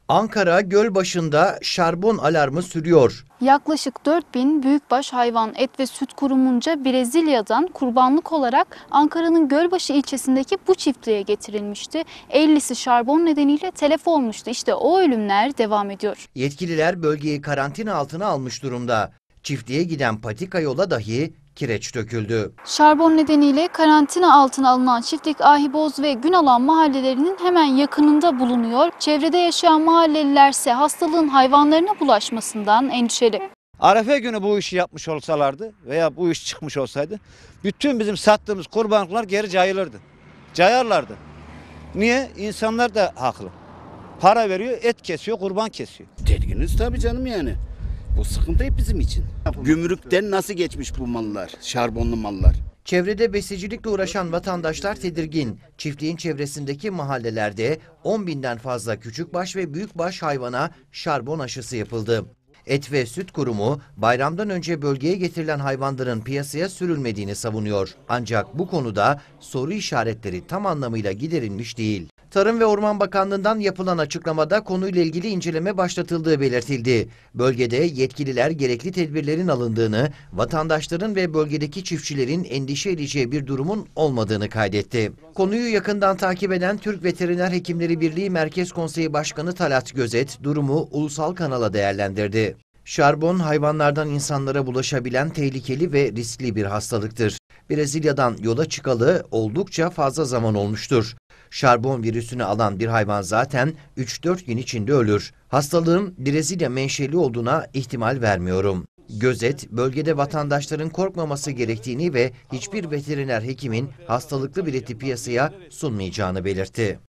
Ankara Gölbaşı'nda şarbon alarmı sürüyor. Yaklaşık 4000 büyükbaş hayvan et ve süt kurumunca Brezilya'dan kurbanlık olarak Ankara'nın Gölbaşı ilçesindeki bu çiftliğe getirilmişti. 50'si şarbon nedeniyle telef olmuştu. İşte o ölümler devam ediyor. Yetkililer bölgeyi karantina altına almış durumda. Çiftliğe giden patika yola dahi kireç döküldü. Şarbon nedeniyle karantina altına alınan çiftlik Ahiboz ve Günalan mahallelerinin hemen yakınında bulunuyor. Çevrede yaşayan mahallelilerse hastalığın hayvanlarına bulaşmasından endişeli. Arefe günü bu işi yapmış olsalardı veya bu iş çıkmış olsaydı bütün bizim sattığımız kurbanlıklar geri cayarlardı. Niye? İnsanlar da haklı. Para veriyor, et kesiyor, kurban kesiyor. Tedirginiz tabii canım yani. Bu sıkıntı hep bizim için. Gümrükten nasıl geçmiş bu mallar, şarbonlu mallar? Çevrede besicilikle uğraşan vatandaşlar tedirgin. Çiftliğin çevresindeki mahallelerde 10.000'den fazla küçükbaş ve büyükbaş hayvana şarbon aşısı yapıldı. Et ve Süt Kurumu bayramdan önce bölgeye getirilen hayvanların piyasaya sürülmediğini savunuyor. Ancak bu konuda soru işaretleri tam anlamıyla giderilmiş değil. Tarım ve Orman Bakanlığı'ndan yapılan açıklamada konuyla ilgili inceleme başlatıldığı belirtildi. Bölgede yetkililer gerekli tedbirlerin alındığını, vatandaşların ve bölgedeki çiftçilerin endişe edeceği bir durumun olmadığını kaydetti. Konuyu yakından takip eden Türk Veteriner Hekimleri Birliği Merkez Konseyi Başkanı Talat Gözet durumu ulusal kanala değerlendirdi. Şarbon hayvanlardan insanlara bulaşabilen tehlikeli ve riskli bir hastalıktır. Brezilya'dan yola çıkalı oldukça fazla zaman olmuştur. Şarbon virüsünü alan bir hayvan zaten 3-4 gün içinde ölür. Hastalığın Brezilya menşeli olduğuna ihtimal vermiyorum. Gözet, bölgede vatandaşların korkmaması gerektiğini ve hiçbir veteriner hekimin hastalıklı bir eti piyasaya sunmayacağını belirtti.